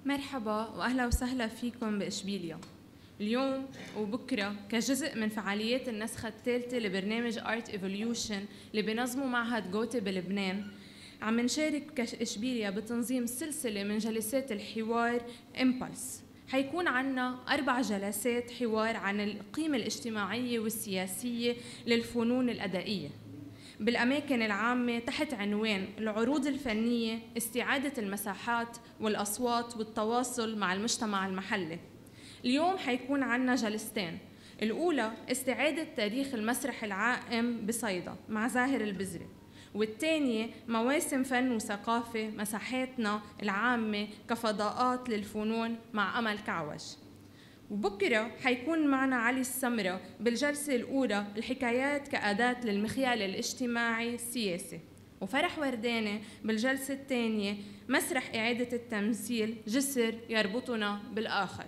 مرحبا وأهلا وسهلا فيكم بإشبيليا. اليوم وبكرة كجزء من فعاليات النسخة الثالثة لبرنامج Art Evolution اللي بنظمه معهد جوتي بلبنان، عم نشارك كإشبيليا بتنظيم سلسلة من جلسات الحوار إمبلس. حيكون عنا 4 جلسات حوار عن القيمة الاجتماعية والسياسية للفنون الأدائية بالأماكن العامة تحت عنوان العروض الفنية، استعادة المساحات والأصوات والتواصل مع المجتمع المحلي. اليوم حيكون عنا جلستين، الأولى استعادة تاريخ المسرح العائم بصيدا مع زاهر البزري، والثانية مواسم فن وثقافة مساحاتنا العامة كفضاءات للفنون مع أمل كعوج. وبكرة حيكون معنا علي السمرة بالجلسة الأولى الحكايات كأداة للمخيال الاجتماعي السياسي، وفرح ورداني بالجلسة الثانية مسرح إعادة التمثيل جسر يربطنا بالآخر.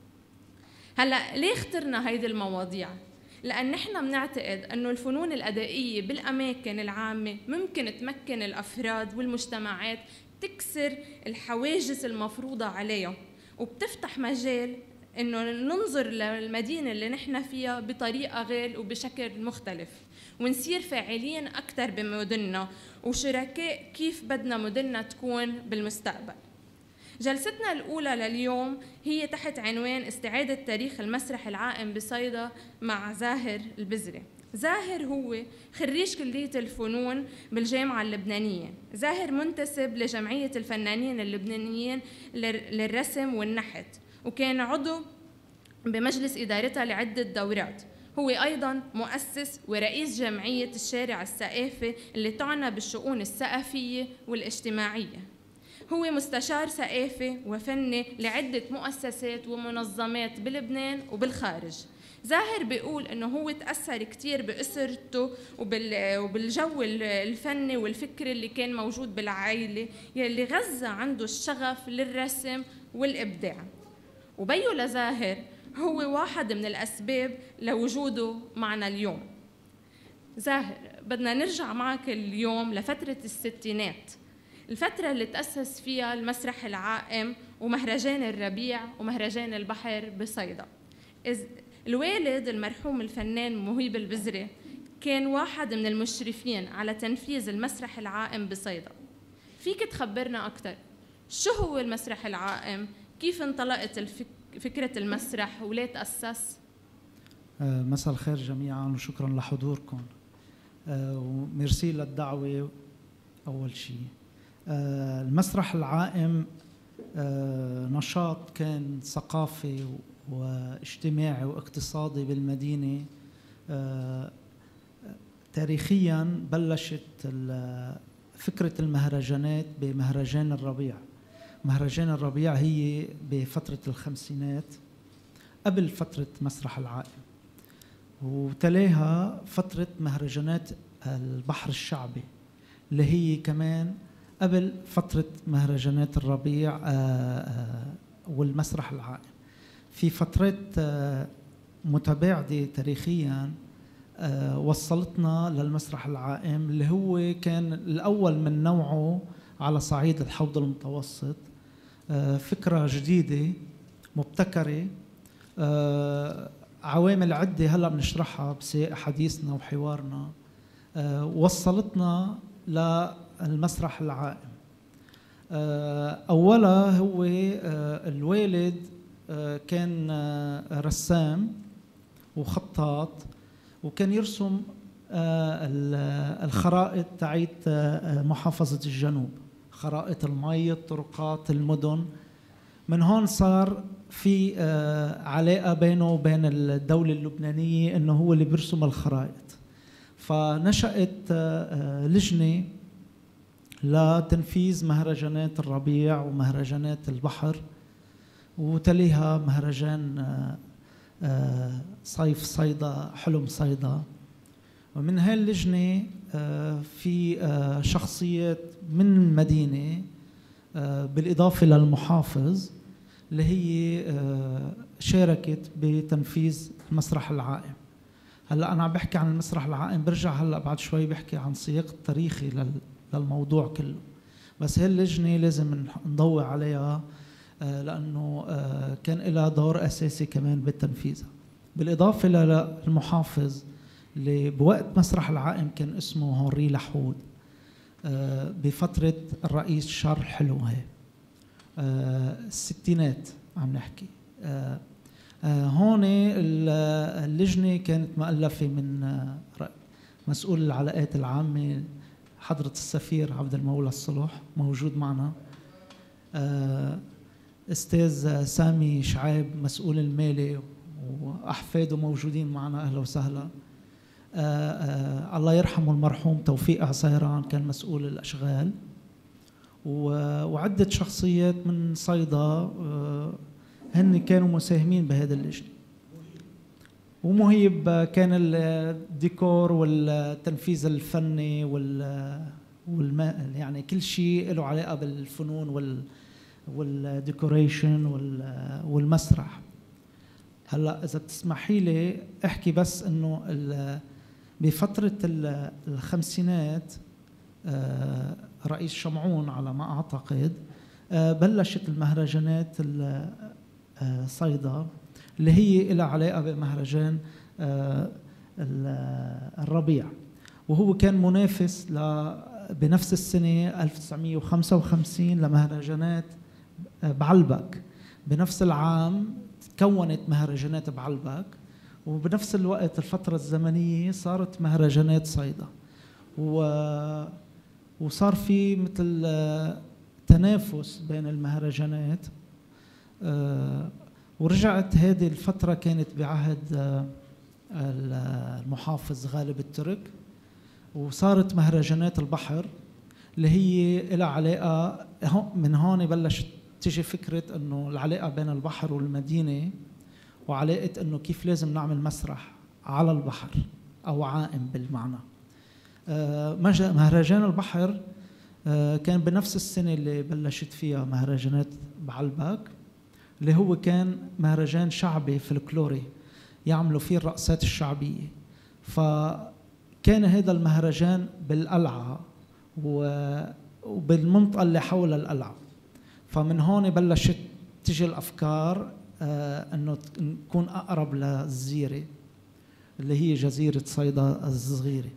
هلأ ليه اخترنا هيدي المواضيع؟ لأن نحن بنعتقد أنه الفنون الأدائية بالأماكن العامة ممكن تمكن الأفراد والمجتمعات تكسر الحواجز المفروضة عليها، وبتفتح مجال إنه ننظر للمدينة اللي نحن فيها بطريقة غير وبشكل مختلف، ونصير فاعلين أكثر بمدننا وشركاء كيف بدنا مدننا تكون بالمستقبل. جلستنا الأولى لليوم هي تحت عنوان استعادة تاريخ المسرح العائم بصيدا مع زاهر البزري. زاهر هو خريج كلية الفنون بالجامعة اللبنانية. زاهر منتسب لجمعية الفنانين اللبنانيين للرسم والنحت، وكان عضو بمجلس إدارتها لعدة دورات. هو أيضاً مؤسس ورئيس جمعية الشارع الثقافي اللي تعنى بالشؤون الثقافية والاجتماعية. هو مستشار ثقافي وفني لعدة مؤسسات ومنظمات بلبنان وبالخارج. زاهر بيقول إنه هو تأثر كتير بأسرته وبالجو الفني والفكري اللي كان موجود بالعائلة، يلي غذى عنده الشغف للرسم والإبداع. وبيو لزاهر هو واحد من الأسباب لوجوده معنا اليوم. زاهر، بدنا نرجع معك اليوم لفترة الستينات، الفترة اللي تأسس فيها المسرح العائم ومهرجان الربيع ومهرجان البحر بصيدا. الوالد المرحوم الفنان مهيب البزري كان واحد من المشرفين على تنفيذ المسرح العائم بصيدا. فيك تخبرنا أكثر شو هو المسرح العائم؟ كيف انطلقت فكرة المسرح وليه تأسس؟ مساء الخير جميعا وشكرا لحضوركم وميرسي للدعوة. أول شيء المسرح العائم نشاط كان ثقافي واجتماعي واقتصادي بالمدينة. تاريخيا بلشت فكرة المهرجانات بمهرجان الربيع. مهرجان الربيع هي بفترة الخمسينات قبل فترة مسرح العائم، وتلاها فترة مهرجانات البحر الشعبي اللي هي كمان قبل فترة مهرجانات الربيع والمسرح العائم. في فترات متباعدة تاريخيا وصلتنا للمسرح العائم اللي هو كان الأول من نوعه على صعيد الحوض المتوسط. فكرة جديدة مبتكرة، عوامل عدة هلأ بنشرحها بسياق حديثنا وحوارنا وصلتنا للمسرح العائم. أولا هو الوالد كان رسام وخطاط، وكان يرسم الخرائط تاعت محافظة الجنوب، خرائط المي، الطرقات، المدن. من هون صار في علاقة بينه وبين الدولة اللبنانية إنه هو اللي بيرسم الخرائط. فنشأت لجنة لتنفيذ مهرجانات الربيع ومهرجانات البحر، وتليها مهرجان صيف صيدا، حلم صيدا. ومن هاي اللجنة في شخصيات من المدينة بالإضافة للمحافظ اللي هي شاركت بتنفيذ المسرح العائم. هلا أنا عم بحكي عن المسرح العائم، برجع هلا بعد شوي بحكي عن سياق التاريخي للموضوع كله، بس هاي اللجنة لازم نضوي عليها لأنه كان لها دور أساسي كمان بالتنفيذها. بالإضافة للمحافظ اللي بوقت مسرح العائم كان اسمه هنري لحود بفترة الرئيس شارل حلو، هي الستينات عم نحكي. هون اللجنة كانت مؤلفة من مسؤول العلاقات العامة حضرة السفير عبد المولى الصلح موجود معنا، أستاذ سامي شعيب مسؤول المالي وأحفاده موجودين معنا، أهلا وسهلا. الله يرحمه المرحوم توفيق عصيران كان مسؤول الأشغال، وعدة شخصيات من صيدا هن كانوا مساهمين بهذا اللجنة. ومهيب كان الديكور والتنفيذ الفني يعني كل شيء له علاقة بالفنون والديكوريشن والمسرح. هلا إذا بتسمحي لي أحكي بس إنه بفترة الخمسينات رئيس شمعون على ما أعتقد بلشت المهرجانات صيدا اللي هي لها علاقة بمهرجان الربيع، وهو كان منافس بنفس السنة 1955 لمهرجانات بعلبك. بنفس العام تكونت مهرجانات بعلبك، وبنفس الوقت الفترة الزمنية صارت مهرجانات صيدا، وصار في مثل تنافس بين المهرجانات. ورجعت هذه الفترة كانت بعهد المحافظ غالب الترك، وصارت مهرجانات البحر اللي هي لها علاقة. من هون بلشت تيجي فكرة انه العلاقة بين البحر والمدينة، وعلاقة انه كيف لازم نعمل مسرح على البحر او عائم بالمعنى. مهرجان البحر كان بنفس السنة اللي بلشت فيها مهرجانات بعلبك، اللي هو كان مهرجان شعبي فلكلوري يعملوا فيه الرقصات الشعبية. فكان هذا المهرجان بالقلعة وبالمنطقة اللي حول القلعة. فمن هون بلشت تجي الأفكار أنه نكون أقرب للجزيرة اللي هي جزيرة صيدا الصغيرة.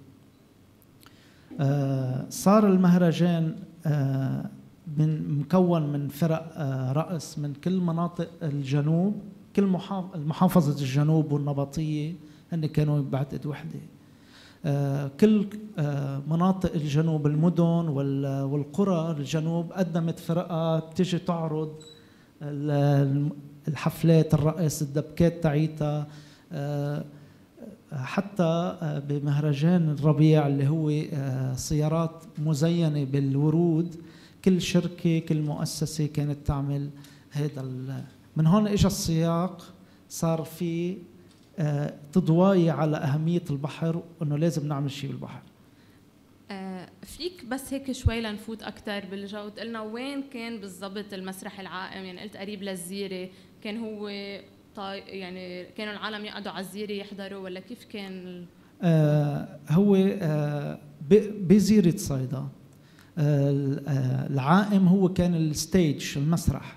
صار المهرجان مكون من فرق رقص من كل مناطق الجنوب، كل محافظة الجنوب والنبطية هن كانوا بعتقد وحدة. كل مناطق الجنوب المدن والقرى الجنوب قدمت فرقة بتجي تعرض الحفلات الرقص الدبكات تاعيتها. حتى بمهرجان الربيع اللي هو سيارات مزينة بالورود، كل شركة كل مؤسسة كانت تعمل هذا. من هون اجى السياق، صار في تضواية على أهمية البحر وإنه لازم نعمل شيء بالبحر. فيك بس هيك شوي لنفوت أكتر بالجو، تقلنا وين كان بالضبط المسرح العائم؟ يعني قلت قريب للجزيرة، كان هو يعني كانوا العالم يقعدوا على الجزيرة يحضروا ولا كيف كان؟ هو بجزيرة صيدا. العائم هو كان الستيج المسرح.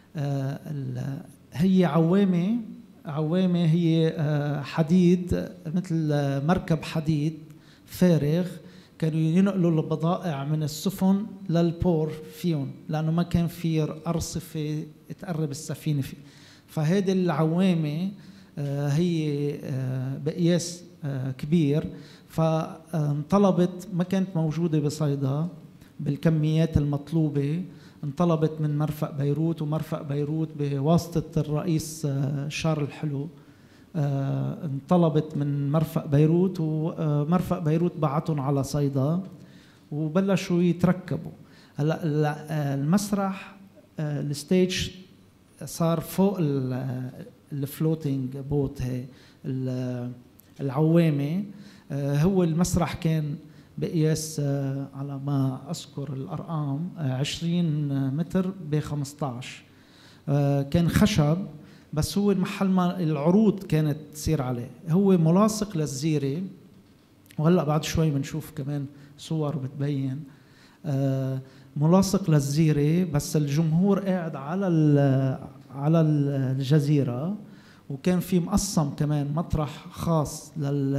هي عوامة هي حديد، مثل مركب حديد فارغ، كانوا ينقلوا البضائع من السفن للبور فيهم، لأنه ما كان في أرصفة تقرب السفينة فيه. فهذه العوامة هي بقياس كبير، فانطلبت، ما كانت موجودة بصيدا بالكميات المطلوبة، انطلبت من مرفأ بيروت، ومرفأ بيروت بواسطة الرئيس شارل حلو انطلبت من مرفأ بيروت، ومرفأ بيروت بعتهم على صيدا وبلشوا يتركبوا. هلا المسرح الستيج صار فوق الفلوتينج بوت، هي العوامة. هو المسرح كان بقياس على ما أذكر الأرقام 20 متر ب15. كان خشب، بس هو المحل ما العروض كانت تصير عليه. هو ملاصق للجزيرة، وهلأ بعد شوي بنشوف كمان صور بتبين. ملاصق للزيرة، بس الجمهور قاعد على الجزيرة، وكان في مقسم كمان مطرح خاص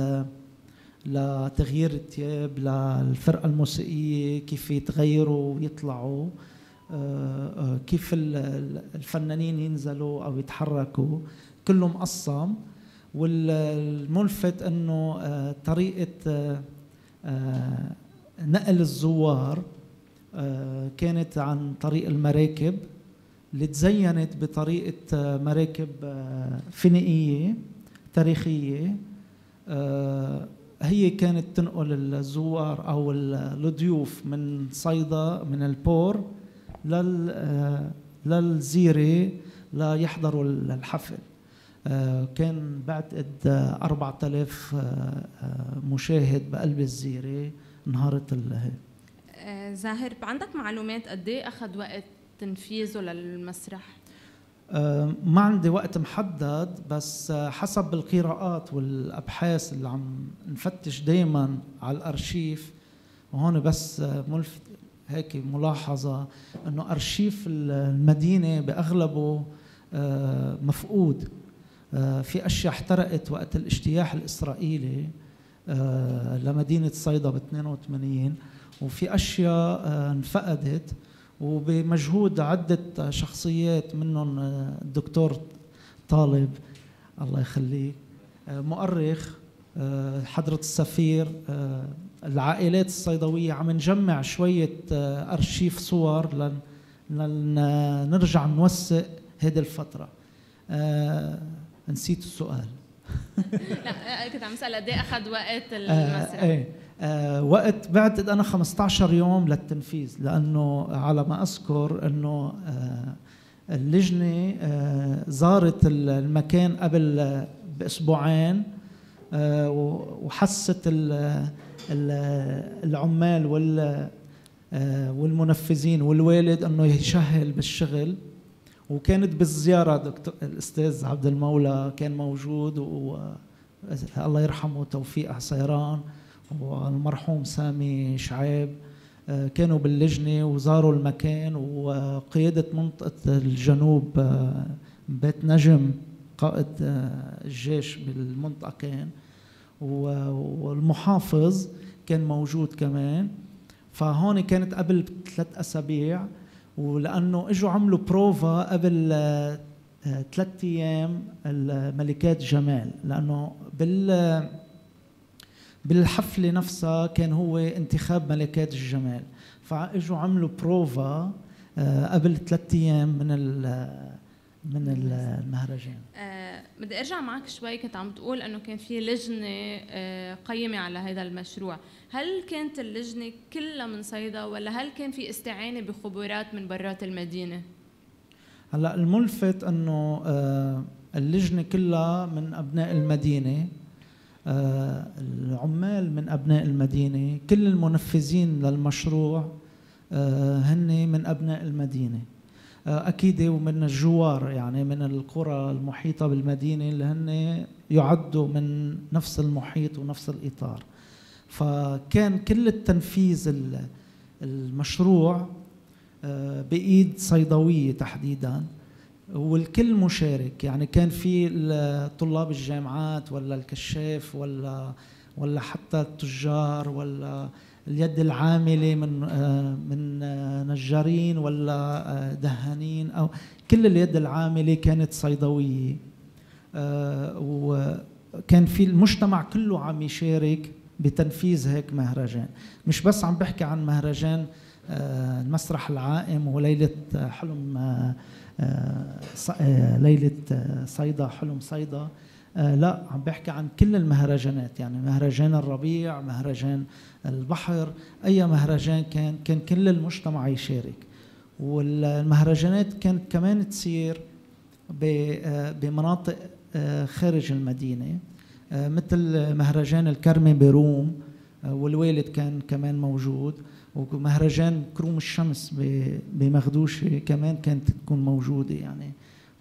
لتغيير الثياب للفرقة الموسيقية، كيف يتغيروا ويطلعوا، كيف الفنانين ينزلوا أو يتحركوا، كله مقسم. والملفت أنه طريقة نقل الزوار كانت عن طريق المراكب اللي تزينت بطريقة مراكب فينيقية تاريخية. هي كانت تنقل الزوار أو الضيوف من صيدا من البور للزيرة ليحضروا الحفل. كان بعتقد 4000 مشاهد بقلب الزيرة نهارة زاهر، عندك معلومات قد ايه أخذ وقت تنفيذه للمسرح؟ ما عندي وقت محدد، بس حسب القراءات والأبحاث اللي عم نفتش دايما على الأرشيف. وهون بس ملفت هيك ملاحظة أنه أرشيف المدينة بأغلبه مفقود. في أشياء احترقت وقت الاجتياح الإسرائيلي لمدينة صيدا ب 82، وفي أشياء انفقدت، وبمجهود عدة شخصيات منهم الدكتور طالب الله يخليه، مؤرخ، حضرة السفير، العائلات الصيدوية، عم نجمع شوية أرشيف صور لنرجع نوثق هذه الفترة. نسيت السؤال. لا كنت عم اسال قد ايه اخذ وقت المسرح؟ وقت بعتقد انا 15 يوم للتنفيذ، لانه على ما اذكر انه اللجنه زارت المكان قبل باسبوعين، وحست العمال والمنفذين والوالد انه يشهل بالشغل. وكانت بالزيارة دكتور الأستاذ عبد المولى كان موجود، والله يرحمه توفيق عصيران والمرحوم سامي شعيب كانوا باللجنة وزاروا المكان، وقيادة منطقة الجنوب بيت نجم قائد الجيش بالمنطقة كان، والمحافظ كان موجود كمان. فهون كانت قبل 3 أسابيع، ولأنه إجوا عملوا بروفا قبل 3 أيام الملكات جمال، لأنه بالحفلة نفسها كان هو انتخاب ملكات الجمال، فإجوا عملوا بروفا قبل 3 أيام من المهرجان. بدي ارجع معك شوي، كنت عم تقول انه كان في لجنه قيمه على هذا المشروع، هل كانت اللجنه كلها من صيدا ولا هل كان في استعانه بخبرات من برات المدينه؟ هلا الملفت انه اللجنه كلها من ابناء المدينه، العمال من ابناء المدينه، كل المنفذين للمشروع هن من ابناء المدينه أكيد، ومن الجوار يعني من القرى المحيطة بالمدينة اللي هن يعدوا من نفس المحيط ونفس الإطار. فكان كل التنفيذ المشروع بإيد صيدوية تحديدا، والكل مشارك. يعني كان في طلاب الجامعات ولا الكشاف ولا حتى التجار ولا اليد العاملة من نجارين ولا دهانين، أو كل اليد العاملة كانت صيدوية. وكان في المجتمع كله عم يشارك بتنفيذ هيك مهرجان. مش بس عم بحكي عن مهرجان المسرح العائم وليلة حلم ليلة صيدا، حلم صيدا، لا عم بحكي عن كل المهرجانات، يعني مهرجان الربيع، مهرجان البحر، أي مهرجان كان كل المجتمع يشارك. والمهرجانات كانت كمان تصير بمناطق خارج المدينة، مثل مهرجان الكرمة بروم، والوالد كان كمان موجود، ومهرجان كروم الشمس بمخدوشة كمان كانت تكون موجودة يعني،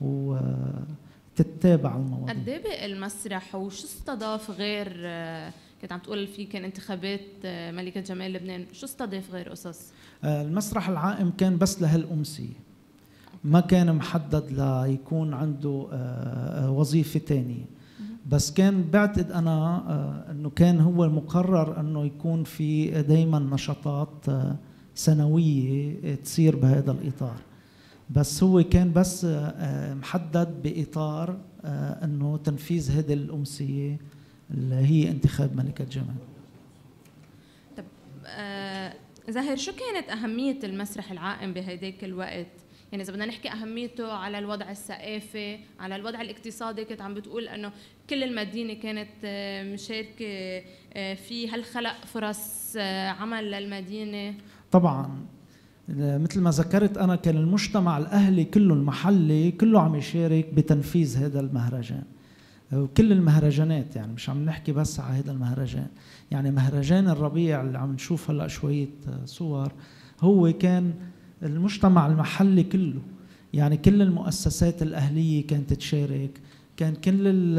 وتتابع المواضيع. قد ايه بقى المسرح وشو استضاف غير كنت عم تقول في كان انتخابات ملكة جمال لبنان، شو استضاف غير قصص؟ المسرح العائم كان بس لهالأمسية، ما كان محدد ليكون عنده وظيفة تانية. بس كان بعتقد أنا أنه كان هو مقرر أنه يكون في دايما نشاطات سنوية تصير بهذا الإطار، بس هو كان بس محدد بإطار أنه تنفيذ هذه الأمسية اللي هي انتخاب ملكة جمال. طب زاهر، شو كانت أهمية المسرح العائم بهيداك الوقت؟ يعني إذا بدنا نحكي أهميته على الوضع الثقافي، على الوضع الاقتصادي، كنت عم بتقول أنه كل المدينة كانت مشاركة فيه، هل خلق فرص عمل للمدينة؟ طبعا مثل ما ذكرت أنا، كان المجتمع الأهلي كله المحلي كله عم يشارك بتنفيذ هذا المهرجان وكل المهرجانات. يعني مش عم نحكي بس على هذا المهرجان، يعني مهرجان الربيع اللي عم نشوف هلأ شوية صور، هو كان المجتمع المحلي كله، يعني كل المؤسسات الأهلية كانت تشارك، كان كل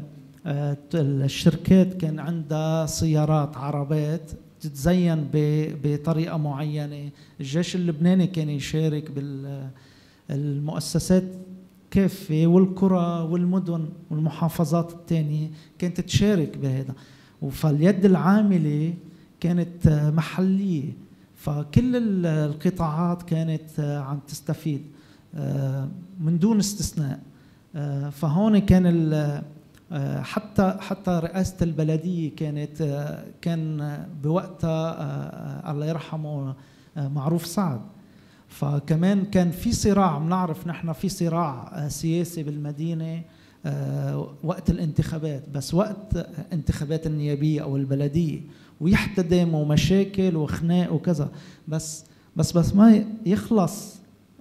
الشركات كان عندها سيارات عربات تتزين بطريقة معينة، الجيش اللبناني كان يشارك بالمؤسسات كافة، والقرى والمدن والمحافظات الثانية كانت تشارك بهذا، فاليد العاملة كانت محلية، فكل القطاعات كانت عم تستفيد من دون استثناء. فهون كان حتى رئاسة البلدية كان بوقتها الله يرحمه معروف سعد، فكمان كان في صراع، بنعرف نحن في صراع سياسي بالمدينة وقت الانتخابات، بس وقت انتخابات النيابية أو البلدية ويحتدم ومشاكل وخناق وكذا، بس ما يخلص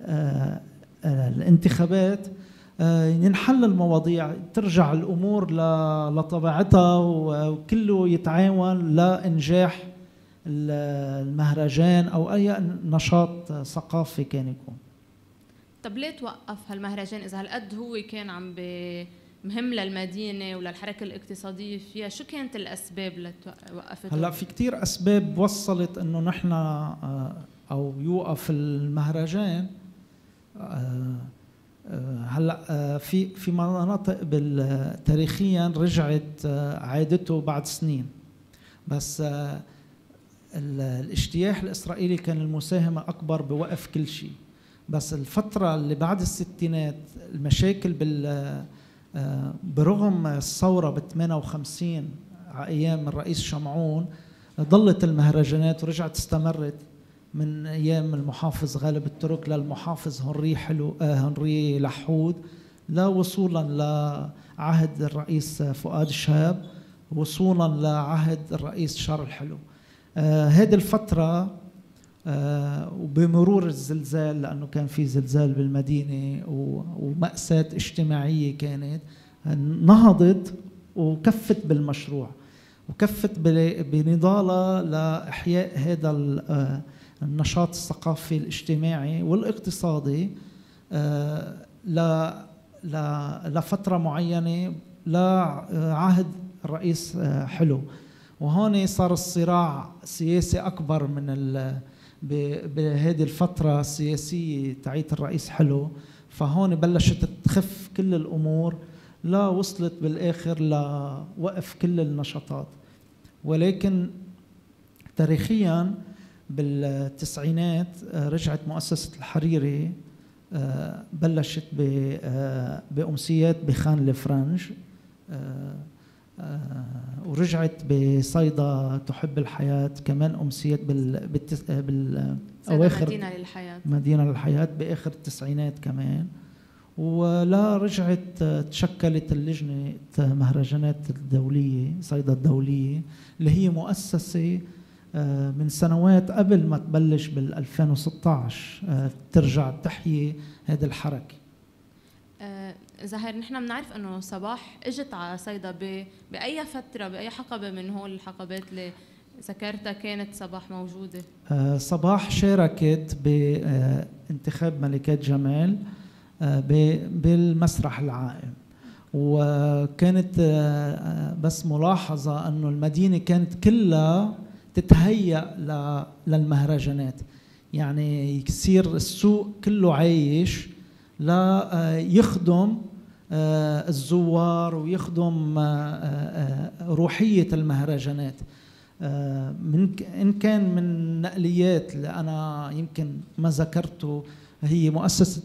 الانتخابات ينحل المواضيع، ترجع الأمور لطبيعتها وكله يتعاون لإنجاح المهرجان أو أي نشاط ثقافي كان يكون. طب ليه توقف هالمهرجان إذا هالقد هو كان عم مهم للمدينة وللحركة الاقتصادية فيها؟ شو كانت الأسباب اللي وقفته؟ هلا في كتير أسباب وصلت إنه نحن أو يوقف المهرجان. هلا في مناطق تاريخيا رجعت عادته بعد سنين، بس الاجتياح الإسرائيلي كان المساهمة أكبر بوقف كل شيء. بس الفترة اللي بعد الستينات المشاكل برغم الثورة ب 58 على أيام الرئيس شمعون، ظلت المهرجانات ورجعت استمرت من أيام المحافظ غالب الترك للمحافظ هنري لحود، لا وصولا لعهد الرئيس فؤاد شهاب، وصولا لعهد الرئيس شارل حلو. هذه الفترة وبمرور الزلزال، لأنه كان في زلزال بالمدينة ومأساة اجتماعية كانت، نهضت وكفت بالمشروع وكفت بنضالة لإحياء هذا النشاط الثقافي الاجتماعي والاقتصادي لفترة معينة لعهد الرئيس حلو. وهون صار الصراع سياسي أكبر من بهذه الفترة السياسية تعيت الرئيس حلو، فهون بلشت تخف كل الأمور، لا وصلت بالآخر لوقف كل النشاطات. ولكن تاريخيا بالتسعينات رجعت مؤسسة الحريري، بلشت بأمسيات بخان الفرنج، ورجعت بصيدا تحب الحياة كمان أمسيات بالأواخر مدينة للحياة بآخر التسعينات كمان. ولا رجعت تشكلت اللجنة مهرجانات الدولية صيدا الدولية اللي هي مؤسسة من سنوات قبل ما تبلش بال 2016 ترجع تحيي هذه الحركة. زاهر، نحن بنعرف انه صباح اجت على صيدا باي فتره، باي حقبه من هول الحقبات اللي ذكرتها كانت صباح موجوده؟ صباح شاركت بانتخاب ملكات جمال بالمسرح العائم، وكانت بس ملاحظة أنه المدينة كانت كلها تتهيأ للمهرجانات، يعني يصير السوق كله عايش لا يخدم الزوار ويخدم روحية المهرجانات. إن كان من نقليات اللي أنا يمكن ما ذكرته، هي مؤسسة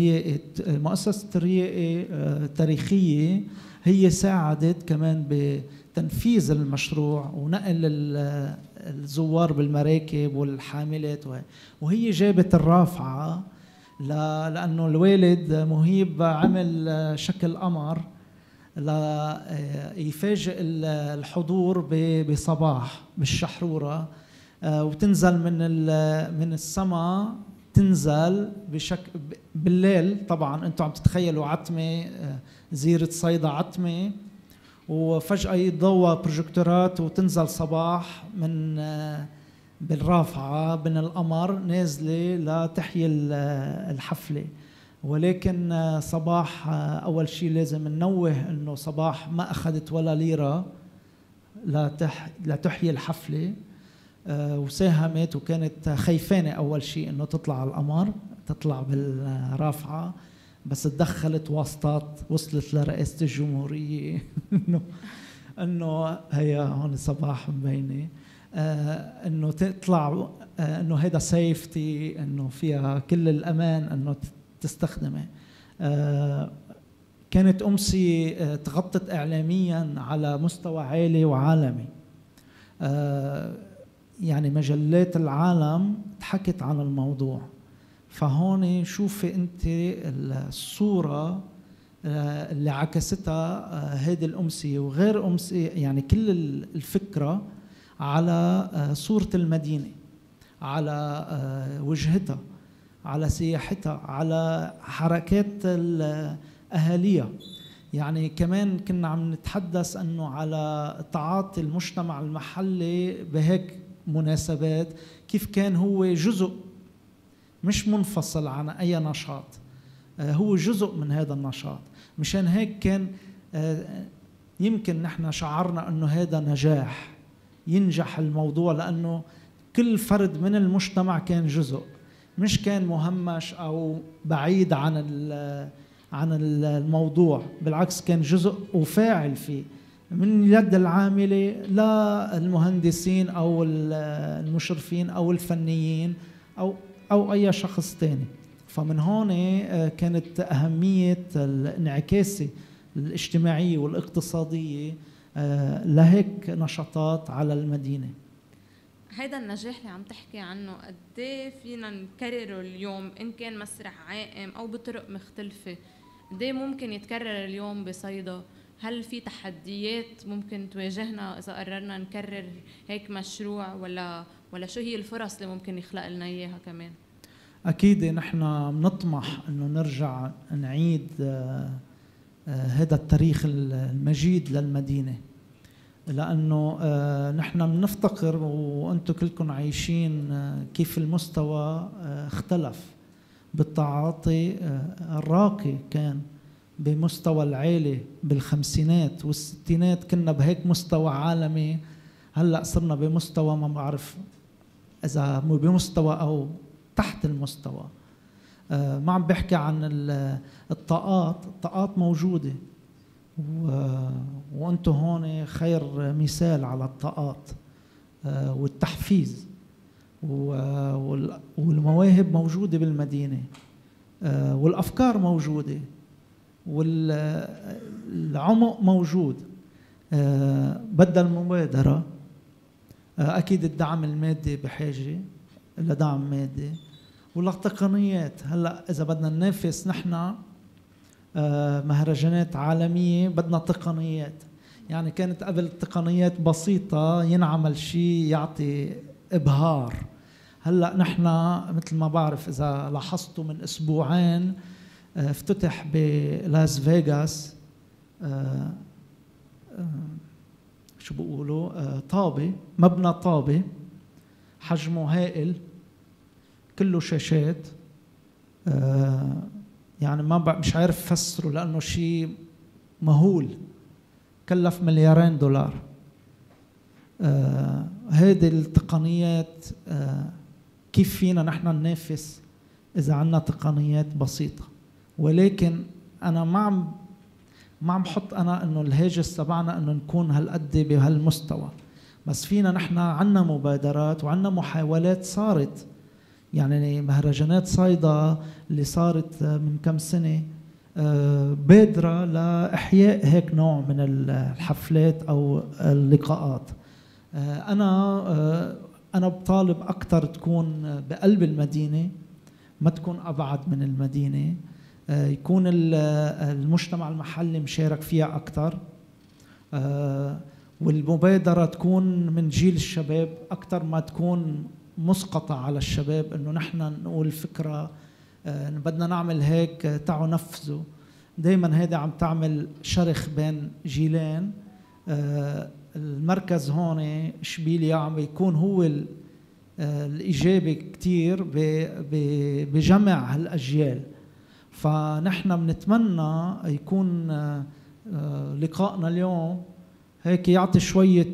تريقي تاريخية، هي ساعدت كمان بتنفيذ المشروع ونقل الزوار بالمراكب والحاملات، وهي جابت الرافعة لأنه الوالد مهيب عمل شكل قمر ليفاجئ الحضور بصباح بالشحرورة، وتنزل من السماء، تنزل بشكل بالليل. طبعا انتم عم تتخيلوا عتمة زيرة صيدا عتمة، وفجأة يضوى بروجيكتورات وتنزل صباح من بالرافعة من القمر نازلة لتحيي الحفلة. ولكن صباح أول شيء لازم ننوه أنه صباح ما أخذت ولا ليرة لتحيي الحفلة، وساهمت وكانت خيفانة أول شيء أنه تطلع على القمر، تطلع بالرافعة، بس تدخلت واسطات وصلت لرئاسة الجمهورية أنه هي هون صباح مبينة أنه تطلع، أنه هذا سيفتي، أنه فيها كل الأمان أنه تستخدمه. كانت أمسي تغطت إعلاميا على مستوى عالي وعالمي، يعني مجلات العالم تحكت عن الموضوع. فهون شوفي أنت الصورة اللي عكستها هذه الأمسية وغير أمسية، يعني كل الفكرة على صورة المدينة، على وجهتها، على سياحتها، على حركات أهاليها. يعني كمان كنا عم نتحدث أنه على تعاطي المجتمع المحلي بهيك مناسبات، كيف كان هو جزء مش منفصل عن أي نشاط، هو جزء من هذا النشاط. مشان هيك كان يمكن نحن شعرنا أنه هذا نجاح، ينجح الموضوع لأنه كل فرد من المجتمع كان جزء، مش كان مهمش أو بعيد عن الموضوع، بالعكس كان جزء وفاعل فيه، من اليد العاملة للمهندسين أو المشرفين أو الفنيين أو أي شخص تاني. فمن هون كانت أهمية الانعكاسة الاجتماعية والاقتصادية لهيك نشاطات على المدينة. هيدا النجاح اللي عم تحكي عنه قد ايه فينا نكرره اليوم، إن كان مسرح عائم أو بطرق مختلفة؟ قد ايه ممكن يتكرر اليوم بصيدا؟ هل في تحديات ممكن تواجهنا إذا قررنا نكرر هيك مشروع، ولا شو هي الفرص اللي ممكن يخلق لنا إياها كمان؟ أكيد نحن بنطمح إنه نرجع نعيد هذا التاريخ المجيد للمدينة، لأنه نحن بنفتقر وأنتم كلكم عايشين كيف المستوى اختلف بالتعاطي الراقي. كان بمستوى العالي بالخمسينات والستينات كنا بهيك مستوى عالمي، هلأ صرنا بمستوى ما بعرف إذا بمستوى أو تحت المستوى. ما عم بحكي عن الطاقات موجودة، وأنتم هون خير مثال على الطاقات والتحفيز، والمواهب موجودة بالمدينة، والأفكار موجودة، والعمق موجود. بدها المبادرة، أكيد الدعم المادي بحاجة لدعم مادي، والتقنيات. هلأ إذا بدنا ننافس نحن مهرجانات عالمية بدنا تقنيات. يعني كانت قبل تقنيات بسيطة ينعمل شيء يعطي إبهار. هلأ نحن مثل ما بعرف إذا لاحظتوا من أسبوعين افتتح بلاس فيغاس شو بيقولوا طابة، مبنى طابة حجمه هائل كله شاشات. يعني ما مش عارف فسره لأنه شيء مهول كلف $2 مليار. هذه التقنيات كيف فينا نحن ننافس إذا عنا تقنيات بسيطة؟ ولكن أنا ما عم حط أنا إنه الهاجس تبعنا إنه نكون هالقد بهالمستوى، بس فينا نحن عنا مبادرات وعنا محاولات صارت، يعني مهرجانات صيدا اللي صارت من كم سنة بادرة لإحياء هيك نوع من الحفلات أو اللقاءات. أنا بطالب أكتر تكون بقلب المدينة، ما تكون أبعد من المدينة، يكون المجتمع المحلي مشارك فيها أكتر، والمبادرة تكون من جيل الشباب أكتر ما تكون مسقطة على الشباب إنه نحن نقول فكرة بدنا نعمل هيك تعوا نفذوا. دايما هذا عم تعمل شرخ بين جيلين. المركز هون إشبيلية عم يكون هو الإيجابي كتير بجمع هالأجيال. فنحن بنتمنى يكون لقائنا اليوم هيك يعطي شوية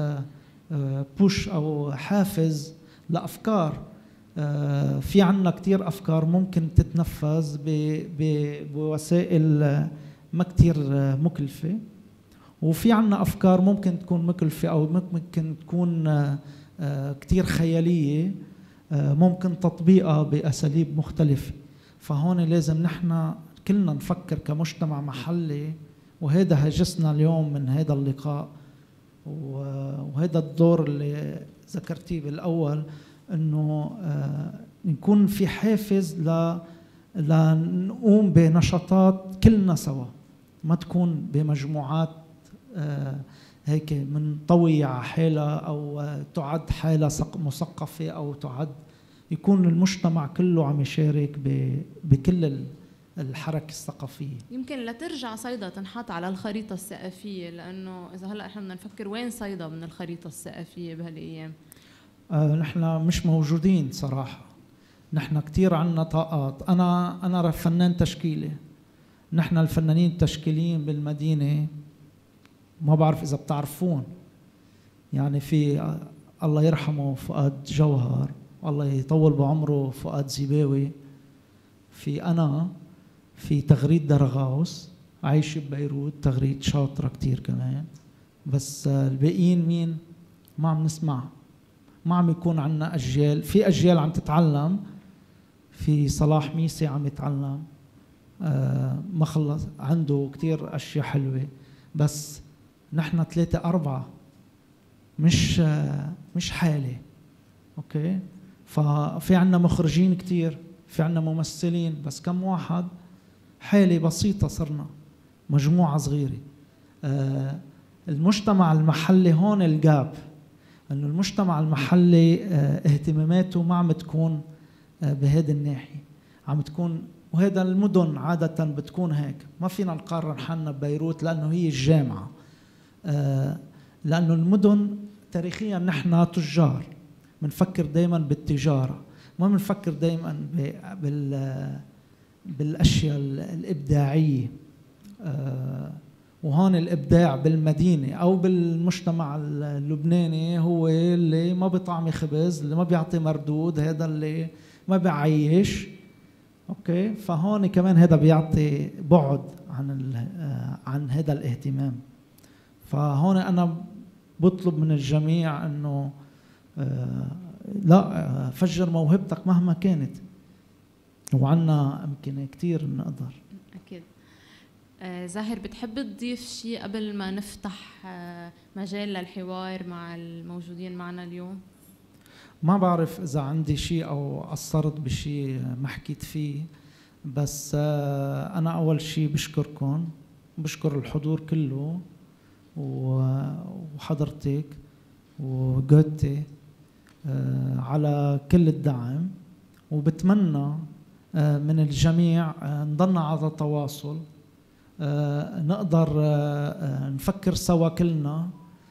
بوش أو حافز لأفكار. في عنا كتير أفكار ممكن تتنفذ بوسائل ما كتير مكلفة، وفي عنا أفكار ممكن تكون مكلفة أو ممكن تكون كتير خيالية، ممكن تطبيقها بأساليب مختلفة. فهون لازم نحن كلنا نفكر كمجتمع محلي، وهذا هاجسنا اليوم من هذا اللقاء وهذا الدور اللي ذكرتيه بالأول، إنه نكون في حافز لنقوم بنشاطات كلنا سوا، ما تكون بمجموعات هيك منطوية على حالها أو تعد حالة مثقفة أو تعد، يكون المجتمع كله عم يشارك بكل الحركة الثقافية. يمكن لترجع صيدا تنحط على الخريطة الثقافية، لأنه إذا هلأ إحنا بدنا نفكر وين صيدا من الخريطة الثقافية بهالأيام؟ نحن مش موجودين صراحة. نحن كتير عنا طاقات. أنا فنان تشكيلي. نحن الفنانين التشكيليين بالمدينة ما بعرف إذا بتعرفون، يعني في الله يرحمه فؤاد جوهر والله يطول بعمره فؤاد زيباوي، في أنا، في تغريد درغاوس عايش ببيروت، تغريد شاطرة كتير كمان، بس الباقيين مين؟ ما عم نسمع. ما عم يكون عنا أجيال. في أجيال عم تتعلم، في صلاح ميسي عم يتعلم ما خلص، عنده كتير أشياء حلوة، بس نحن 3-4 مش حالة. أوكي، ففي عنا مخرجين كتير، في عنا ممثلين، بس كم واحد؟ حالة بسيطة، صرنا مجموعة صغيرة. المجتمع المحلي هون الجاب، انه المجتمع المحلي اهتماماته ما عم تكون بهذه الناحية، عم تكون، وهذا المدن عادة بتكون هيك. ما فينا نقارن حالنا ببيروت لأنه هي الجامعة، لأنه المدن تاريخيا نحن تجار، بنفكر دايما بالتجارة، ما بنفكر دايما بالأشياء الإبداعية. وهون الإبداع بالمدينة أو بالمجتمع اللبناني هو اللي ما بيطعمي خبز، اللي ما بيعطي مردود، هذا اللي ما بيعيش. أوكي، فهون كمان هذا بيعطي بعد عن هذا الاهتمام. فهون أنا بطلب من الجميع أنه لا، فجر موهبتك مهما كانت، وعنا أمكنة كتير نقدر. أكيد. زاهر، بتحب تضيف شيء قبل ما نفتح مجال للحوار مع الموجودين معنا اليوم؟ ما بعرف إذا عندي شيء أو قصرت بشيء ما حكيت فيه، بس أنا أول شيء بشكركم، بشكر الحضور كله وحضرتك وجوتي على كل الدعم، وبتمنى من الجميع نضلنا على تواصل، نقدر نفكر سوا كلنا.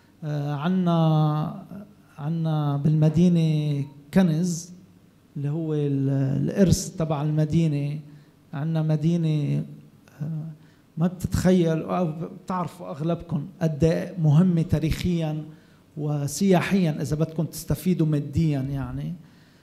عنا بالمدينة كنز اللي هو الإرث تبع المدينة. عنا مدينة ما بتتخيل أو بتعرفوا أغلبكم قد إيه مهمة تاريخيا وسياحيا إذا بدكم تستفيدوا ماديا يعني.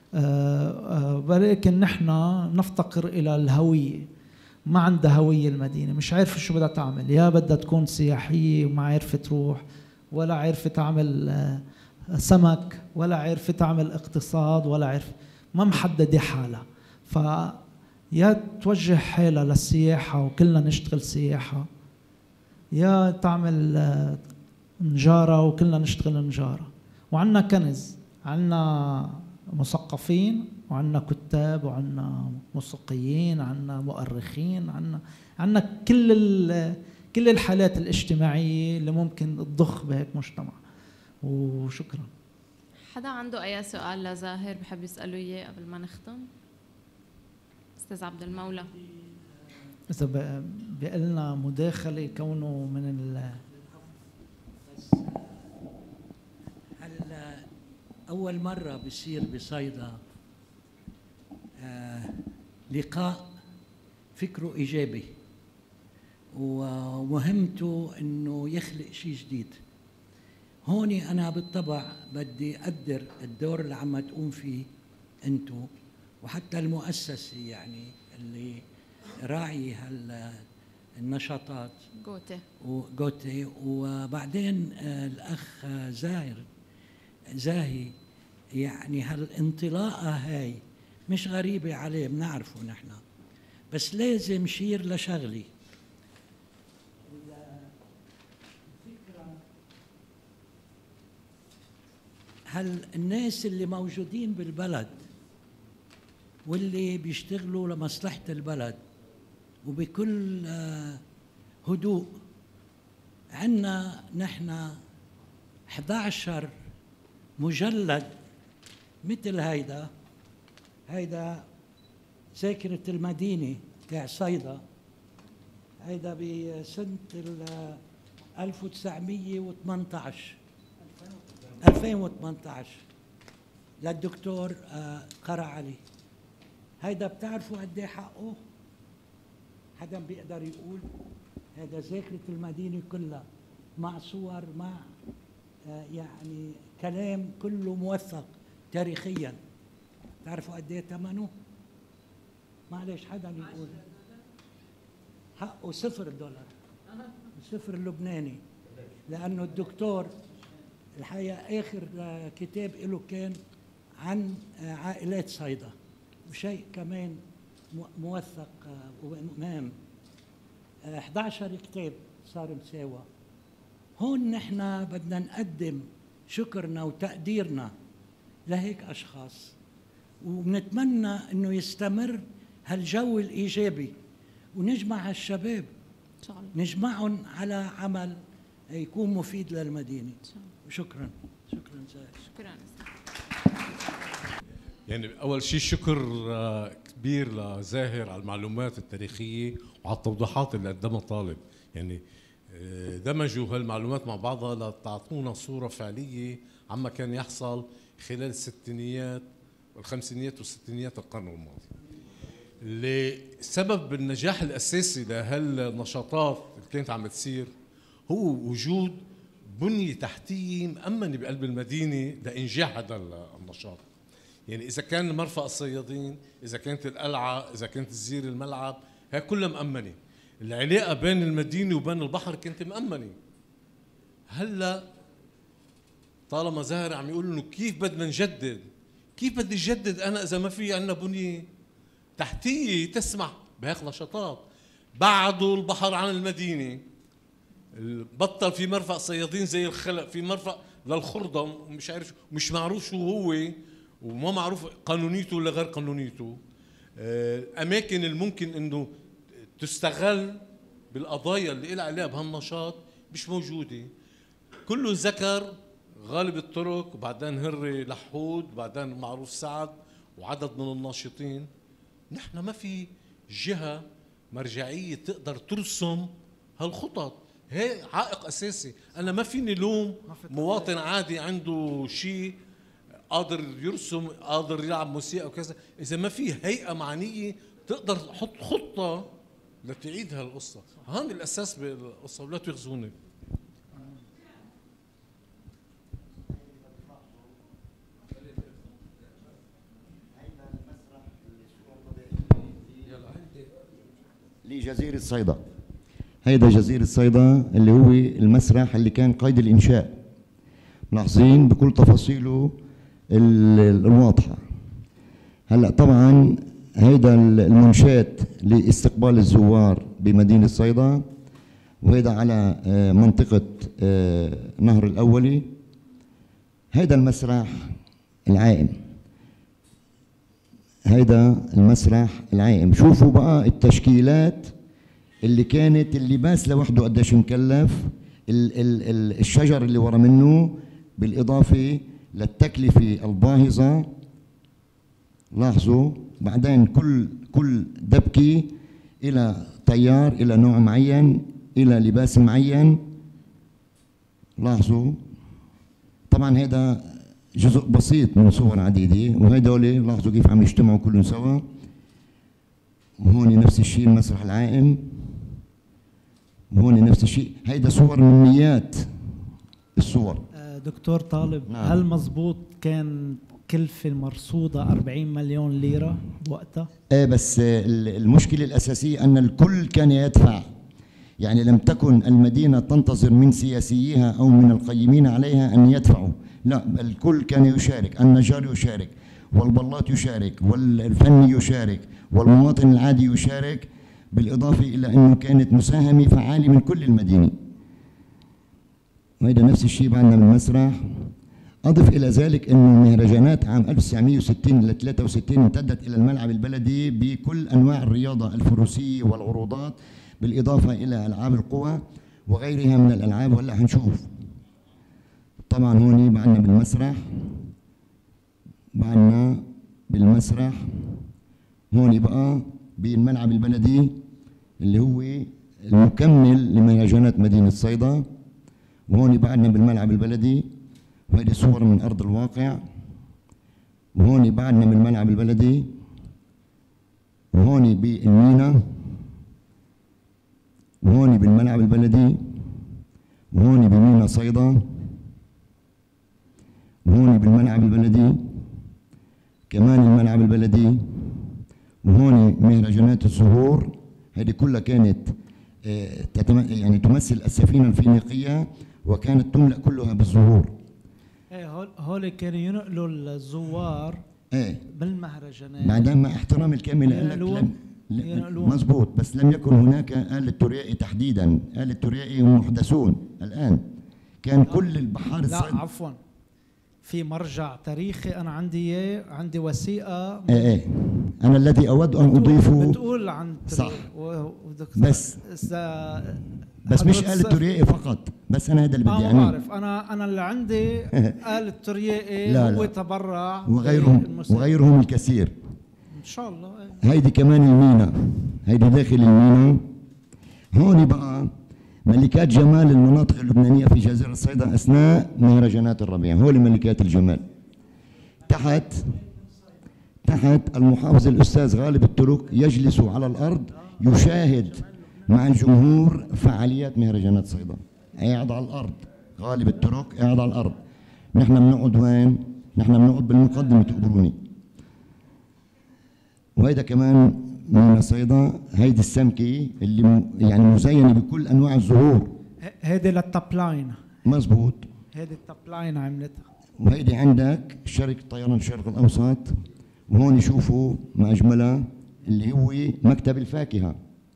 ولكن نحن نفتقر إلى الهوية. ما عندها هوية المدينة، مش عارفة شو بدها تعمل، يا بدها تكون سياحية وما عرفت تروح، ولا عرفت تعمل سمك، ولا عرفت تعمل اقتصاد، ولا عرفت، ما محددة حالها. يا توجه حالها للسياحة وكلنا نشتغل سياحة، يا تعمل نجارة وكلنا نشتغل نجارة. وعنا كنز، عنا مثقفين وعنا كتاب وعنا موسيقيين، عنا مؤرخين، عنا كل الحالات الاجتماعية اللي ممكن تضخ بهيك مجتمع. وشكرا. حدا عنده أي سؤال لزاهر بحب يسأله إياه قبل ما نختم؟ أستاذ عبد المولى. إذا بيقلنا مداخلة كونه من هلا أول مرة بصير بصيدا لقاء فكره إيجابي، ومهمته إنه يخلق شيء جديد. هوني أنا بالطبع بدي أقدر الدور اللي عم تقوم فيه أنتو، وحتى المؤسسة يعني اللي راعي النشاطات جوتي. وبعدين الأخ زاهي يعني هالانطلاقة هاي مش غريبة عليه، بنعرفه نحن، بس لازم شير لشغلي. هل الناس اللي موجودين بالبلد واللي بيشتغلوا لمصلحة البلد وبكل هدوء، عنا نحن 11 مجلد مثل هيدا ذاكرة المدينة تاع صيدا، هيدا بسنة 2018 للدكتور قرع علي. هيدا بتعرفوا قد ايه حقه؟ حدا بيقدر يقول؟ هيدا ذاكرة المدينة كلها مع صور، مع يعني كلام كله موثق تاريخيا. تعرفوا قد ايه ثمنه؟ معلش حدا يقول حقه $0، صفر لبناني، لأنه الدكتور الحقيقة آخر كتاب له كان عن عائلات صيدا، وشيء كمان موثق ومهم. 11 كتاب صار مساوى. هون نحن بدنا نقدم شكرنا وتقديرنا لهيك أشخاص، ونتمنى أنه يستمر هالجو الإيجابي، ونجمع هالشباب إن شاء الله، نجمعهم على عمل يكون مفيد للمدينة. شكرا. شكرا. يعني أول شيء شكر كبير لزاهر على المعلومات التاريخية وعلى التوضيحات اللي قدمها طالب. يعني دمجوا هالمعلومات مع بعضها لتعطونا صورة فعلية عما كان يحصل خلال الستينيات والخمسينيات والستينيات القرن الماضي. اللي سبب النجاح الأساسي لهالنشاطات اللي كانت عم تصير هو وجود بنية تحتية مأمنة بقلب المدينة لإنجاح هذا النشاط. يعني إذا كان مرفأ الصيادين، إذا كانت القلعة، إذا كانت الزير الملعب، هي كلها مأمنة. العلاقة بين المدينة وبين البحر كانت مأمنة. هلا طالما زاهر عم يقول إنه كيف بدنا نجدد، كيف بدي أجدد أنا إذا ما في عندنا بنية تحتية تسمح بهيك نشاطات؟ بعدوا البحر عن المدينة، بطل في مرفأ صيادين زي الخلق، في مرفأ للخردم ومش عارف، مش معروف شو هو وما معروف قانونيته ولا غير قانونيته. الأماكن اللي ممكن إنه تستغل بالقضايا اللي إلها علاقة بهالنشاط مش موجودة. كله ذكر غالب الطرق، وبعدين هري لحود، وبعدين معروف سعد وعدد من الناشطين. نحن ما في جهة مرجعية تقدر ترسم هالخطط. هي عائق أساسي. أنا ما فيني لوم مواطن عادي عنده شيء قادر يرسم، قادر يلعب موسيقى وكذا، إذا ما في هيئة معنية تقدر تحط خطة لتعيد هالقصة. هون الأساس بالقصة ولا تغزوني. لجزيرة صيدا. هيدا جزيرة صيدا اللي هو المسرح اللي كان قيد الإنشاء، ملاحظين بكل تفاصيله الواضحة. هلا طبعا هيدا المنشات لاستقبال الزوار بمدينة صيدا، وهيدا على منطقة نهر الأولي. هيدا المسرح العائم، هيدا المسرح العائم. شوفوا بقى التشكيلات اللي كانت، اللباس لوحده قديش مكلف، الشجر اللي ورا منه، بالإضافة للتكلفة الباهظة. لاحظوا بعدين كل دبكة إلى طيار، إلى نوع معين، إلى لباس معين. لاحظوا طبعا هذا جزء بسيط من صور عديدة، وهدول لاحظوا كيف عم يجتمعوا كلهم سوا. وهون نفس الشيء المسرح العائم، وهون نفس الشيء. هيدا صور من مئات الصور. دكتور طالب، نعم. هل مزبوط كان كلفة مرصودة 40 مليون ليرة بوقتها؟ ايه، بس المشكلة الأساسية أن الكل كان يدفع. يعني لم تكن المدينة تنتظر من سياسييها أو من القيمين عليها أن يدفعوا، لا، الكل كان يشارك. النجار يشارك، والبلاط يشارك، والفني يشارك، والمواطن العادي يشارك، بالإضافة إلى أنه كانت مساهمة فعالة من كل المدينة. وهذا نفس الشيء بعدنا بالمسرح. أضف إلى ذلك أنه مهرجانات عام 1960 ل 63 امتدت إلى الملعب البلدي بكل أنواع الرياضة الفروسية والعروضات، بالإضافة إلى ألعاب القوى وغيرها من الألعاب. وهلا حنشوف طبعا هون بعدنا بالمسرح، بعدنا بالمسرح هون بقى بالملعب البلدي اللي هو المكمل لمهرجانات مدينة صيدا. وهون بعدنا بالملعب البلدي، وهذه صور من أرض الواقع. وهون بعدنا من الملعب البلدي، وهون بالمينا، وهون بالملعب البلدي، وهون بمينا صيدا، وهون بالملعب البلدي كمان الملعب البلدي. وهون مهرجانات الزهور، هذه كلها كانت يعني تمثل السفينة الفينيقية، وكانت تملأ كلها بالزهور. ايه، هول كانوا ينقلوا الزوار ايه بالمهرجانات. بعدين مع احترامي الكامل قال لك مزبوط، بس لم يكن هناك آلة تريائي تحديدا. آلة تريائي هم محدثون الآن. كان كل البحار لا عفوا، في مرجع تاريخي أنا عندي إياه، عندي وثيقة. ايه أنا الذي أود أن أضيفه بتقول عن صح، بس مش آلة تريائي فقط، بس أنا هذا اللي بدي أنا بعرف. أنا اللي عندي آلة تريائي هو تبرع، وغيرهم الكثير إن شاء الله. هيدي كمان المينا، هيدي داخل المينا. هون بقى ملكات جمال المناطق اللبنانية في جزيرة صيدا أثناء مهرجانات الربيع. هول ملكات الجمال. تحت المحافظ الأستاذ غالب الترك يجلس على الأرض يشاهد مع الجمهور فعاليات مهرجانات صيدا. قاعد على الأرض، غالب الترك قاعد على الأرض. نحن بنقعد وين؟ نحن بنقعد بالمقدمة تقبروني. وهيدا كمان من صيدا، هيدي السمكة اللي يعني مزينة بكل أنواع الزهور. هيدي للتوب لاين. مزبوط، هيدي التوب لاين عملتها. وهيدي عندك شركة طيران الشرق الأوسط. وهون شوفوا ما أجملها اللي هو مكتب الفاكهة.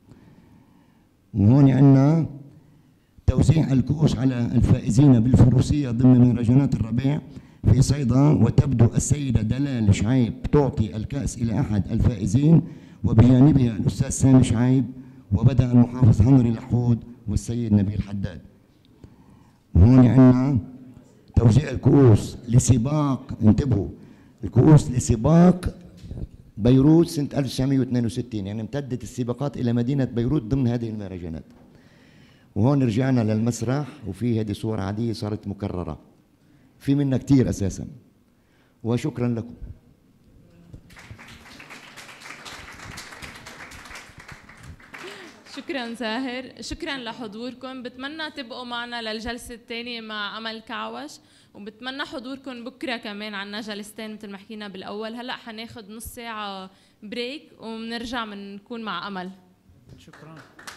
وهون عندنا توزيع الكؤوس على الفائزين بالفروسية ضمن مهرجانات الربيع في صيدا. وتبدو السيدة دلال شعيب تعطي الكأس إلى أحد الفائزين، وبجانبها الأستاذ سامي شعيب، وبدأ المحافظ هنري لحود والسيد نبيل حداد. وهون عندنا توزيع الكؤوس لسباق، انتبهوا، الكؤوس لسباق بيروت سنة 1962، يعني امتدت السباقات إلى مدينة بيروت ضمن هذه المهرجانات. وهون رجعنا للمسرح، وفي هذه صور عادية صارت مكررة، في منها كتير أساسا. وشكرا لكم. شكرا زاهر، شكرا لحضوركم. بتمنى تبقوا معنا للجلسة الثانية مع أمل كعوش، وبتمنى حضوركم بكرة كمان. عنا جلستين مثل ما حكينا بالأول. هلأ حناخد نص ساعة بريك وبنرجع بنكون مع أمل. شكرا.